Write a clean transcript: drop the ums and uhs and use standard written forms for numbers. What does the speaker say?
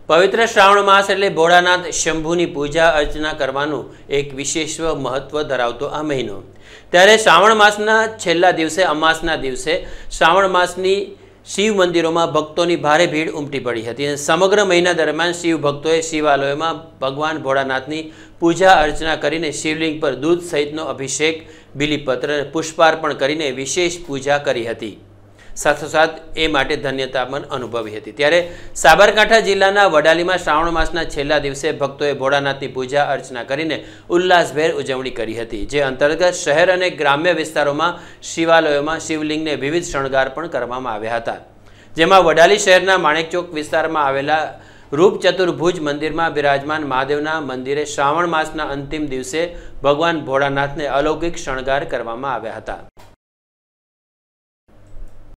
पवित्र श्रावण मास एटले भोळानाथ शंभुनी पूजा अर्चना करवानुं एक विशेष महत्व धरावतो आ महीनो। त्यारे श्रावण मासना छेल्ला दिवसे अमासना दिवसे श्रावण मासनी शिव मंदिरों में भक्तों की भारे भीड़ उमटी पड़ी थी। समग्र महीना दरमियान शिव भक्तों शिवालयों में भगवान भोळानाथ की पूजा अर्चना करीने शिवलिंग पर दूध सहितनो अभिषेक, बीलीपत्र, पुष्पार्पण करीने विशेष पूजा करी हती। साथोसाथ ए माटे धन्यता पण अनुभवी हती। त्यारे साबरकांठा जिल्लाना वडाली में श्रावण मासना छेल्ला दिवसे भक्तोए भोळानाथनी पूजा अर्चना करीने उल्लासभेर उजवणी करी हती। जे अंतर्गत शहर अने ग्राम्य विस्तारों में शिवालयों में शिवलिंग ने विविध शणगार पण करवामां आव्या हता। जेमां वडाली शहरना माणेकचोक विस्तार में आवेला रूप चतुर्भुज मंदिर में विराजमान महादेवना मंदिरे श्रावण मासना अंतिम दिवसे भगवान भोळानाथने अलौकिक शणगार करवामां आव्या हता।